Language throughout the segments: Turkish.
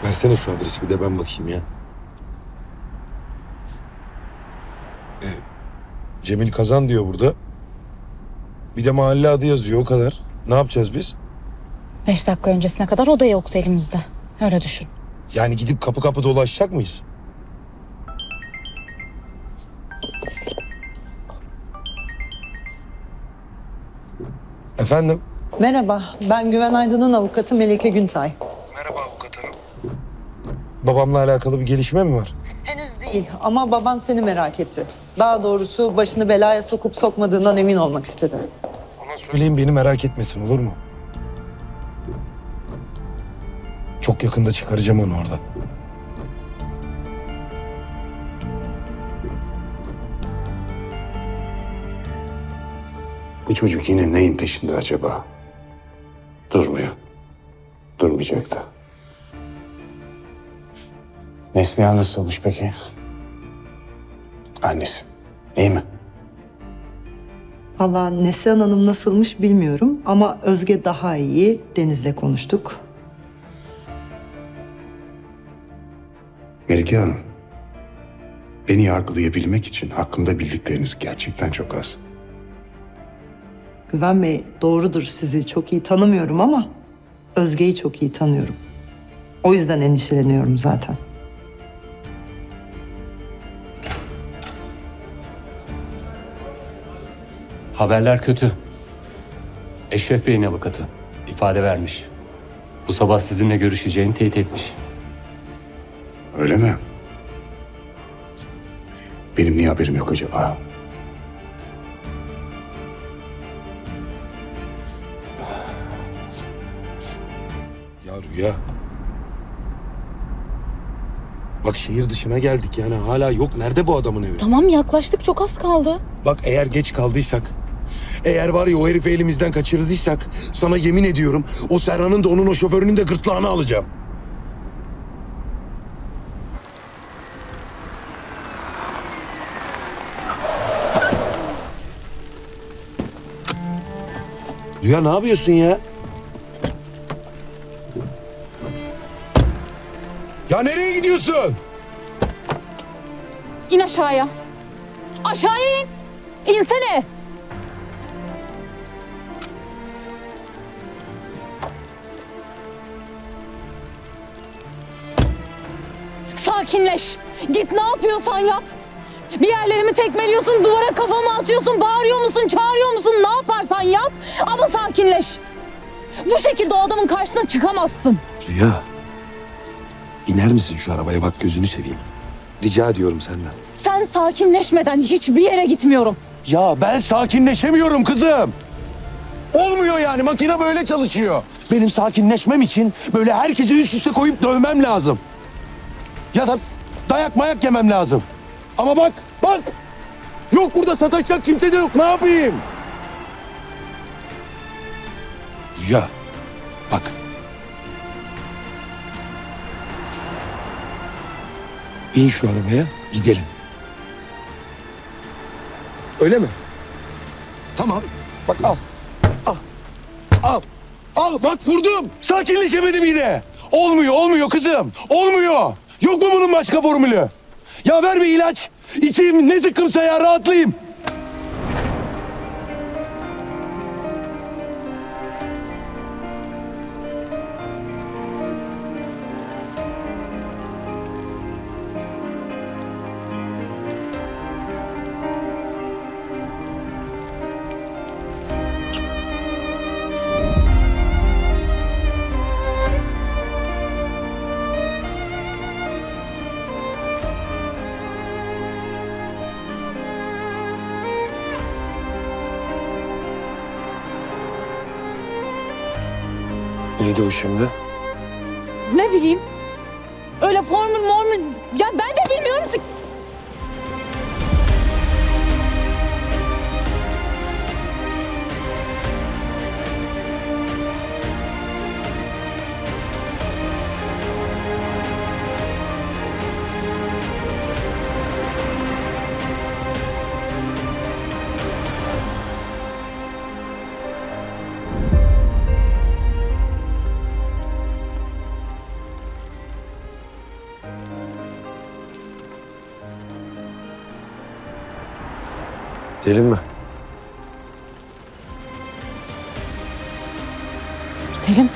Versene şu adresi bir de ben bakayım ya. Cemil Kazan diyor burada. Bir de mahalle adı yazıyor, o kadar. Ne yapacağız biz? 5 dakika öncesine kadar o da yoktu elimizde. Öyle düşün. Yani gidip kapı kapı dolaşacak mıyız? Efendim? Merhaba, ben Güven Aydın'ın avukatı Melike Güntay. Merhaba avukat hanım. Babamla alakalı bir gelişme mi var? Henüz değil ama baban seni merak etti. Daha doğrusu başını belaya sokup sokmadığından emin olmak istedi. Ona söyleyin beni merak etmesin, olur mu? Çok yakında çıkaracağım onu oradan. Bu çocuk yine neyin peşinde acaba? Durmuyor. Durmayacak da. Neslihan nasılmış peki? Annesi. İyi mi? Vallahi Neslihan Hanım nasılmış bilmiyorum ama Özge daha iyi. Deniz'le konuştuk. Melike Hanım. Beni yargılayabilmek için hakkımda bildikleriniz gerçekten çok az. Güven Bey, doğrudur, sizi çok iyi tanımıyorum ama Özge'yi çok iyi tanıyorum. O yüzden endişeleniyorum zaten. Haberler kötü. Eşref Bey'in avukatı ifade vermiş. Bu sabah sizinle görüşeceğini teyit etmiş. Öyle mi? Benim niye haberim yok acaba? Ya Rüya. Bak şehir dışına geldik yani hala yok. Nerede bu adamın evi? Tamam, yaklaştık, çok az kaldı. Bak eğer geç kaldıysak, eğer var ya o herifi elimizden kaçırdıysak sana yemin ediyorum o Serhan'ın da onun o şoförünün de gırtlağını alacağım. Rüya ne yapıyorsun ya? Ya nereye gidiyorsun? İn aşağıya. Aşağıya in. İnsene. Sakinleş. Git, ne yapıyorsan yap. Bir yerlerimi tekmeliyorsun, duvara kafamı atıyorsun, bağırıyor musun, çağırıyor musun, ne yaparsan yap. Ama sakinleş. Bu şekilde o adamın karşısına çıkamazsın. Rüya. İner misin şu arabaya, bak gözünü seveyim. Rica ediyorum senden. Sen sakinleşmeden hiçbir yere gitmiyorum. Ya ben sakinleşemiyorum kızım. Olmuyor yani, makine böyle çalışıyor. Benim sakinleşmem için böyle herkesi üst üste koyup dövmem lazım. Ya da dayak mayak yemem lazım. Ama bak. Yok burada sataşacak kimse de yok, ne yapayım? Rüya, bak. Bin şu arabaya, gidelim. Öyle mi? Tamam. Bak al. Al bak vurdum. Sakinleşemedim yine. Olmuyor kızım. Olmuyor. Yok mu bunun başka formülü? Ya ver bir ilaç. İçeyim, ne zıkkımsa ya, rahatlayayım. Neydi bu şimdi? Ne bileyim. Öyle formül. Ya ben de bilmiyorum. Gidelim mi? Gidelim.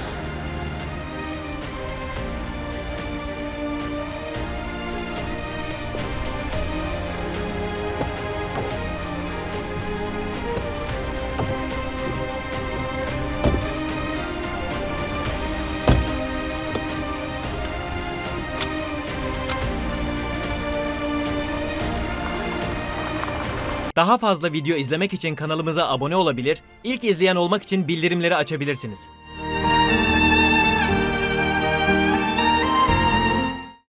Daha fazla video izlemek için kanalımıza abone olabilir, ilk izleyen olmak için bildirimleri açabilirsiniz.